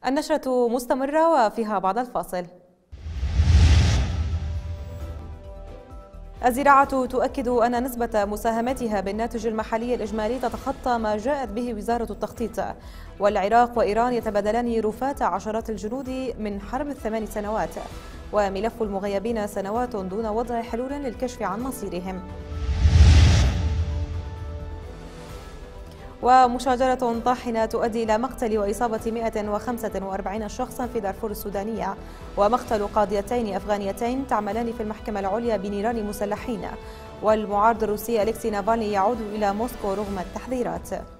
النشرة مستمرة وفيها بعد الفاصل. الزراعة تؤكد أن نسبة مساهمتها بالناتج المحلي الإجمالي تتخطى ما جاءت به وزارة التخطيط، والعراق وإيران يتبادلان رفات عشرات الجنود من حرب ال8 سنوات، وملف المغيبين سنوات دون وضع حلول للكشف عن مصيرهم. ومشاجرة طاحنة تؤدي إلى مقتل وإصابة 145 شخصا في دارفور السودانية، ومقتل قاضيتين أفغانيتين تعملان في المحكمة العليا بنيران مسلحين، والمعارض الروسي أليكسي نافالني يعود إلى موسكو رغم التحذيرات.